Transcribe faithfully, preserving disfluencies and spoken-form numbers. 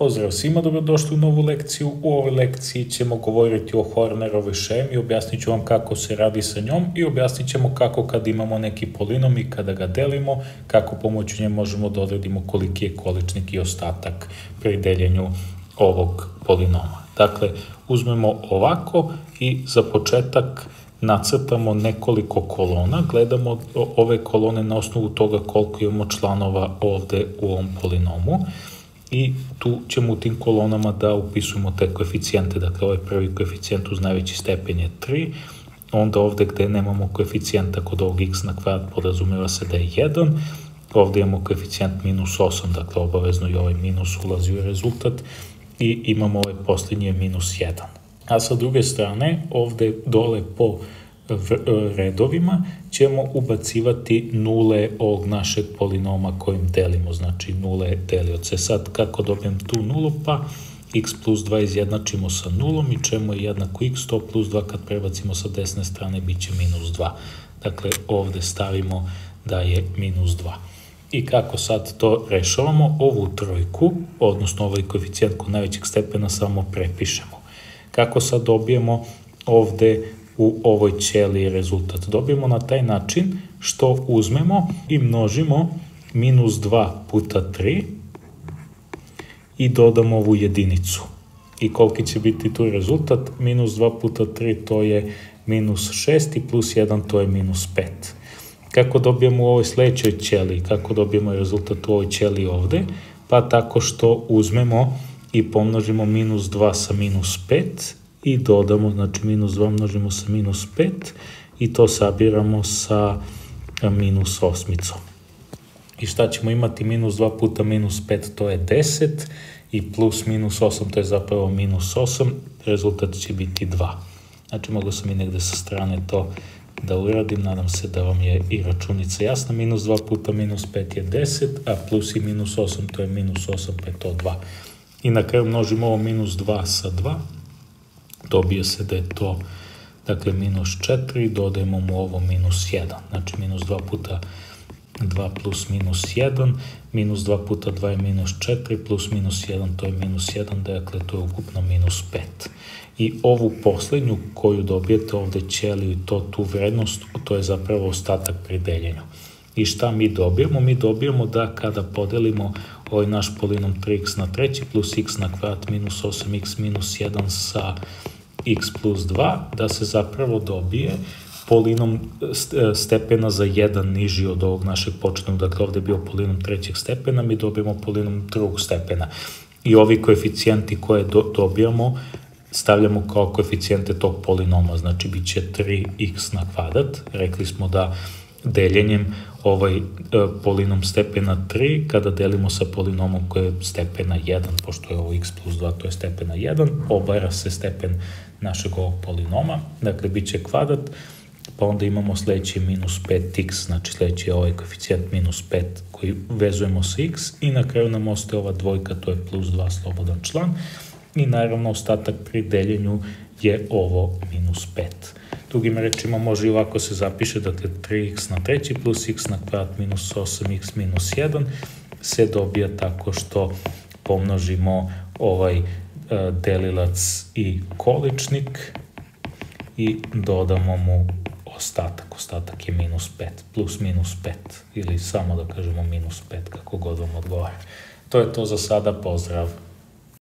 Pozdrav svima, dobrodošli u novu lekciju. U ovoj lekciji ćemo govoriti o Hornerovoj šemi, objasnit ću vam kako se radi sa njom i objasnit ćemo kako kad imamo neki polinom i kada ga delimo, kako pomoću nje možemo da odredimo koliki je količnik i ostatak pri deljenju ovog polinoma. Dakle, uzmemo ovako i za početak nacrtamo nekoliko kolona, gledamo ove kolone na osnovu toga koliko imamo članova ovde u ovom polinomu. I tu ćemo u tim kolonama da upisujemo te koeficijente. Dakle, ovaj prvi koeficijent uz najveći stepen je tri, onda ovde gde nemamo koeficijenta kod ovog x na kvadrat podrazumeva se da je jedan, ovde imamo koeficijent minus osam, dakle obavezno i ovaj minus ulazi u rezultat i imamo ovaj posljednji je minus jedan. A sa druge strane, ovde dole po redovima ćemo ubacivati nule ovog našeg polinoma kojim delimo, znači nule delioce. Sad kako dobijem tu nulu, pa x plus dva izjednačimo sa nulom i čemu je jednako x, to plus dva kad prebacimo sa desne strane bit će minus dva. Dakle, ovde stavimo da je minus dva. I kako sad to rešavamo? Ovu trojku, odnosno ovaj koeficijent kod najvećeg stepena samo prepišemo. Kako sad dobijemo ovde u ovoj ćeliji rezultat? Dobijemo na taj način što uzmemo i množimo minus dva puta tri i dodamo ovu jedinicu. I koliki će biti tu rezultat? Minus dva puta tri to je minus šest i plus jedan to je minus pet. Kako dobijemo u ovoj sledećoj ćeliji? Kako dobijemo rezultat u ovoj ćeliji ovde? Pa tako što uzmemo i pomnožimo minus dva sa minus pet i dodamo, znači minus dva množimo sa minus pet i to sabiramo sa minus osmicom. I šta ćemo imati? Minus dva puta minus pet to je deset i plus minus osam to je zapravo minus osam, rezultat će biti dva. Znači mogu sam i negde sa strane to da uradim, nadam se da vam je i računica jasna. Minus dva puta minus pet je deset, a plus i minus osam to je minus osam, pa je to dva. I na kraju množimo ovo minus dva sa dva, dobije se da je to, dakle, minus četiri, dodajemo mu ovo minus jedan, znači minus dva puta dva plus minus jedan, minus dva puta dva je minus četiri, plus minus jedan to je minus jedan, dakle to je ukupno minus pet. I ovu poslednju koju dobijete ovde ćeliju i to tu vrednost, to je zapravo ostatak pri deljenju. I šta mi dobijemo? Mi dobijemo da kada podelimo ovaj naš polinom tri x na treći plus x na kvadrat minus osam x minus jedan sa x plus dva, da se zapravo dobije polinom stepena za jedan niži od ovog našeg početnog, dakle ovde je bio polinom trećeg stepena, mi dobijemo polinom drugog stepena. I ovi koeficijenti koje do, dobijamo stavljamo kao koeficijente tog polinoma, znači bit će tri x na kvadrat, rekli smo da deljenjem ovaj e, polinom stepena tri, kada delimo sa polinomom koji je stepena jedan, pošto je ovo x plus dva, to je stepena jedan, obara se stepen našeg ovog polinoma, dakle bit će kvadrat, pa onda imamo sledeći minus pet x, znači sledeći je ovaj koeficijent minus pet koji vezujemo sa x i na kraju nam ostaje ova dvojka, to je plus dva slobodan član i naravno ostatak pri deljenju je ovo minus pet. Drugim rečima može i ovako se zapiše, dakle tri x na treći plus x na kvadrat minus osam x minus jedan se dobija tako što pomnožimo ovaj e, delilac i količnik i dodamo mu ostatak. Ostatak je minus pet, plus minus pet ili samo da kažemo minus pet, kako god vam odgovara. To je to za sada, pozdrav!